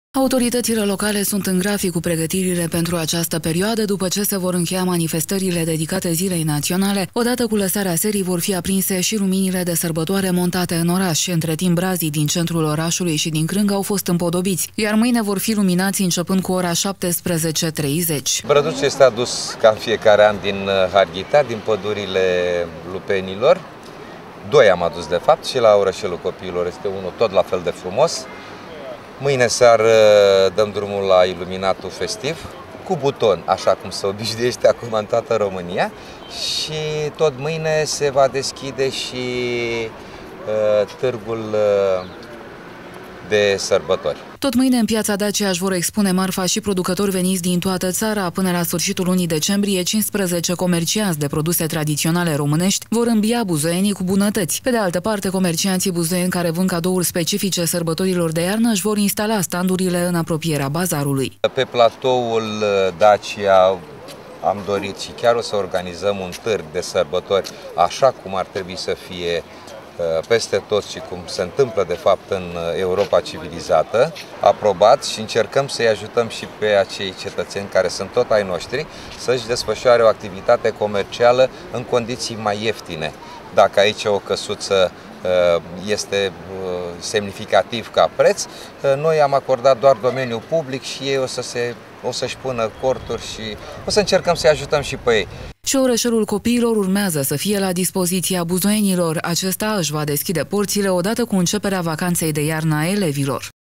Autoritățile locale sunt în grafic cu pregătirile pentru această perioadă, după ce se vor încheia manifestările dedicate Zilei Naționale. Odată cu lăsarea serii vor fi aprinse și luminile de sărbătoare montate în oraș. Între timp, brazii din centrul orașului și din Crâng au fost împodobiți, iar mâine vor fi luminați începând cu ora 17:30. Brăduțul este adus ca în fiecare an din Harghita, din pădurile lupenilor. Doi am adus de fapt, și la Orășelul Copiilor este unul tot la fel de frumos. Mâine seară dăm drumul la iluminatul festiv, cu buton, așa cum se obișnuiește acum în toată România. Și tot mâine se va deschide și târgul de sărbători. Tot mâine în piața Dacia își vor expune marfa și producători veniți din toată țara. Până la sfârșitul lunii decembrie, 15 comercianți de produse tradiționale românești vor îmbia buzoienii cu bunătăți. Pe de altă parte, comercianții buzoieni care vând cadouri specifice sărbătorilor de iarnă își vor instala standurile în apropierea bazarului. Pe platoul Dacia am dorit și chiar o să organizăm un târg de sărbători, așa cum ar trebui să fie peste tot și cum se întâmplă de fapt în Europa civilizată, aprobat, și încercăm să-i ajutăm și pe acei cetățeni care sunt tot ai noștri să-și desfășoare o activitate comercială în condiții mai ieftine. Dacă aici o căsuță este semnificativ ca preț, noi am acordat doar domeniul public și ei o să-și pună corturi și o să încercăm să-i ajutăm și pe ei. Și Orășelul Copiilor urmează să fie la dispoziția buzoienilor. Acesta își va deschide porțile odată cu începerea vacanței de iarnă a elevilor.